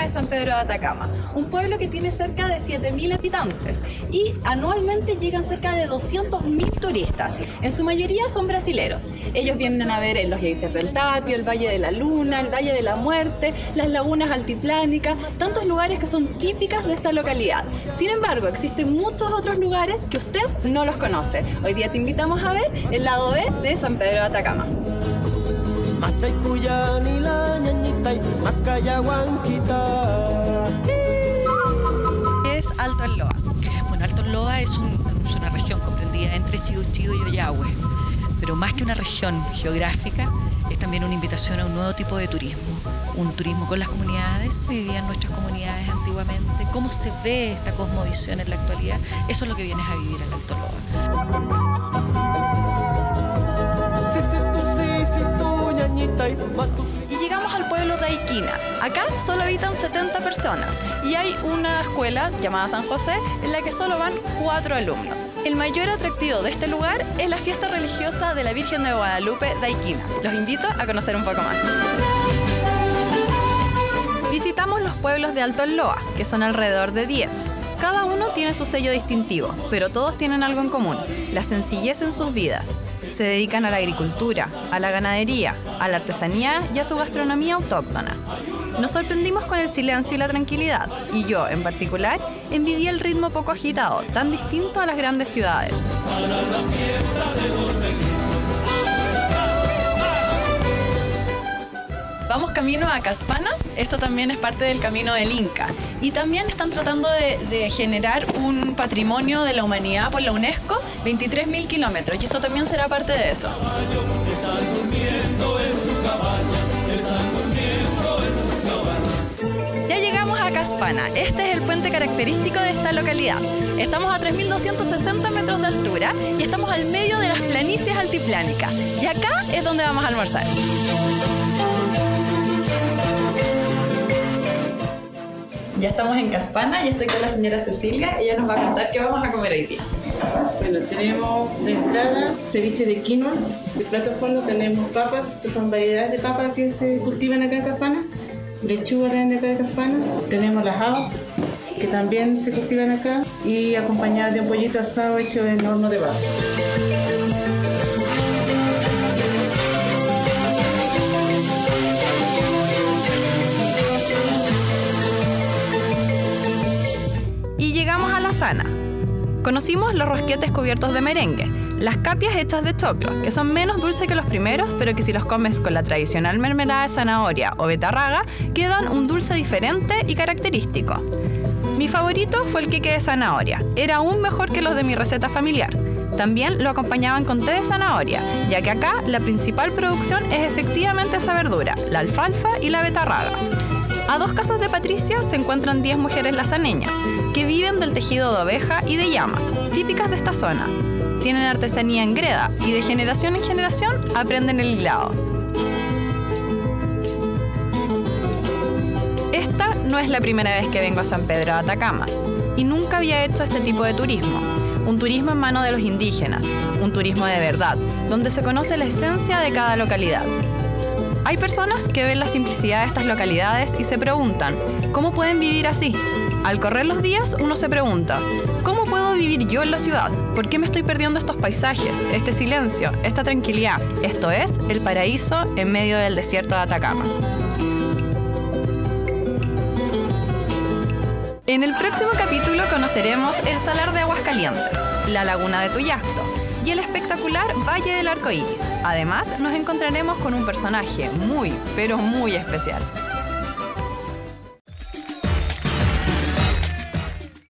San Pedro de Atacama, un pueblo que tiene cerca de 7.000 habitantes y anualmente llegan cerca de 200.000 turistas. En su mayoría son brasileros. Ellos vienen a ver los geysers del Tapio, el Valle de la Luna, el Valle de la Muerte, las lagunas altiplánicas, tantos lugares que son típicas de esta localidad. Sin embargo, existen muchos otros lugares que usted no los conoce. Hoy día te invitamos a ver el lado B de San Pedro de Atacama. ¿Qué es Alto Loa? Bueno, Alto Loa es una región comprendida entre Chillán y Ollagüe, pero más que una región geográfica, es también una invitación a un nuevo tipo de turismo. Un turismo con las comunidades, se vivían nuestras comunidades antiguamente, cómo se ve esta cosmovisión en la actualidad, eso es lo que vienes a vivir al Alto Loa. Y llegamos al pueblo de Aiquina. Acá solo habitan 70 personas y hay una escuela llamada San José en la que solo van 4 alumnos. El mayor atractivo de este lugar es la fiesta religiosa de la Virgen de Guadalupe de Aiquina. Los invito a conocer un poco más. Visitamos los pueblos de Alto Loa, que son alrededor de 10. Cada uno tiene su sello distintivo, pero todos tienen algo en común: la sencillez en sus vidas. Se dedican a la agricultura, a la ganadería, a la artesanía y a su gastronomía autóctona. Nos sorprendimos con el silencio y la tranquilidad, y yo, en particular, envidié el ritmo poco agitado, tan distinto a las grandes ciudades. Vamos camino a Caspana. Esto también es parte del camino del Inca. Y también están tratando de generar un patrimonio de la humanidad por la UNESCO, 23.000 kilómetros. Y esto también será parte de eso. Ya llegamos a Caspana. Este es el puente característico de esta localidad. Estamos a 3.260 metros de altura y estamos al medio de las planicies altiplánicas. Y acá es donde vamos a almorzar. Ya estamos en Caspana y estoy con la señora Cecilia. Ella nos va a contar qué vamos a comer hoy día. Bueno, tenemos de entrada ceviche de quinoa. De plato fondo tenemos papas, que son variedades de papas que se cultivan acá en Caspana. Lechuga también de acá de Caspana. Tenemos las habas, que también se cultivan acá. Y acompañadas de un pollito asado hecho en horno de barro. Y llegamos a La Sana. Conocimos los rosquetes cubiertos de merengue, las capias hechas de choclo, que son menos dulces que los primeros, pero que si los comes con la tradicional mermelada de zanahoria o betarraga, quedan un dulce diferente y característico. Mi favorito fue el queque de zanahoria, era aún mejor que los de mi receta familiar. También lo acompañaban con té de zanahoria, ya que acá la principal producción es efectivamente esa verdura, la alfalfa y la betarraga. A 2 casas de Patricia se encuentran 10 mujeres lazaneñas, que viven del tejido de oveja y de llamas, típicas de esta zona. Tienen artesanía en greda y de generación en generación aprenden el hilado. Esta no es la primera vez que vengo a San Pedro de Atacama y nunca había hecho este tipo de turismo. Un turismo en mano de los indígenas, un turismo de verdad, donde se conoce la esencia de cada localidad. Hay personas que ven la simplicidad de estas localidades y se preguntan, ¿cómo pueden vivir así? Al correr los días, uno se pregunta, ¿cómo puedo vivir yo en la ciudad? ¿Por qué me estoy perdiendo estos paisajes, este silencio, esta tranquilidad? Esto es el paraíso en medio del desierto de Atacama. En el próximo capítulo conoceremos el Salar de Aguascalientes, la Laguna de Tuyacto y el espectacular Valle del Arco Iris. Además, nos encontraremos con un personaje muy, pero muy especial.